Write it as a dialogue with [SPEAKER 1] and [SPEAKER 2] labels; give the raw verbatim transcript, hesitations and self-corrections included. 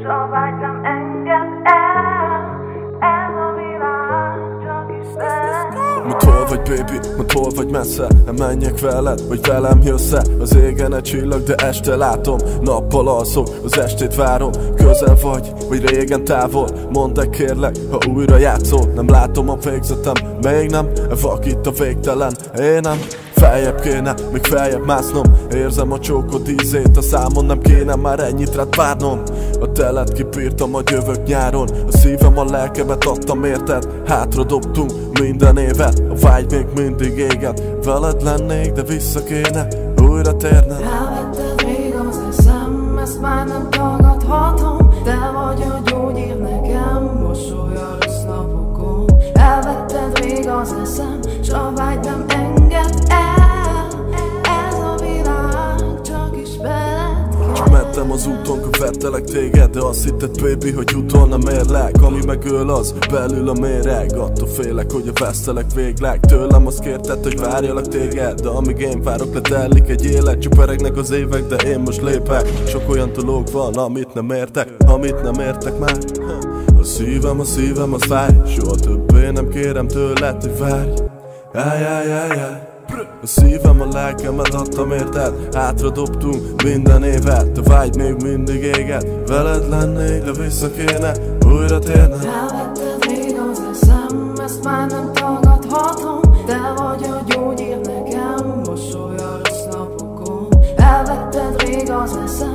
[SPEAKER 1] soha vágy nem enged el. Ez a világ csak is veled.
[SPEAKER 2] Mondd, hol vagy baby, mondd, hol vagy messze. Nem menjek veled, vagy velem jössz-e? Az égen egy csillag, de este látom. Nappal alszok, az estét várom. Közel vagy, vagy régen távol. Mondd el kérlek, ha újra játszol. Nem látom a végzetem, még nem. Vakít a végtelen, én nem. Feljebb kéne, még feljebb másznom. Érzem a csókod ízét, a számon nem kéne már ennyit rád várnom. A telet kipírtam, hogy jövök nyáron. A szívem, a lelkemet adtam érted. Hátra dobtunk minden évet, a vágy még mindig éget. Veled lennék, de vissza kéne újra térnem.
[SPEAKER 1] Elvetted rég az eszem, ezt már nem tagadhatom. Te vagy a gyógyír nekem, mosoly a rossz napokon. Elvetted rég az eszem, s a vágy nem enged el. Ez a világ csak is veled.
[SPEAKER 2] Csak mentem az úton, követtelek téged, de azt hitted baby, hogy utol nem érlek. Ami megöl az, belül a méreg. Attól félek, hogy a vesztelek végleg. Tőlem azt kérted, hogy várjalak téged, de amíg én várok, letelik egy élet. Csuperegnek az évek, de én most lépek. Sok olyan dolog van, amit nem értek, amit nem értek már. A szívem, a szívem, az fáj. Soha többé nem kérem tőled, hogy várj. Ájjájjájjáj. A szívem, a lelkemet adtam érted. Hátra dobtunk minden évet. A vágy még mindig éget. Veled lennék, de vissza kéne újra térnem.
[SPEAKER 1] Elvetted rég az eszem, ezt már nem tagadhatom. Te vagy a gyógyír nekem, mosoly a rossz napokon. Elvetted rég az eszem,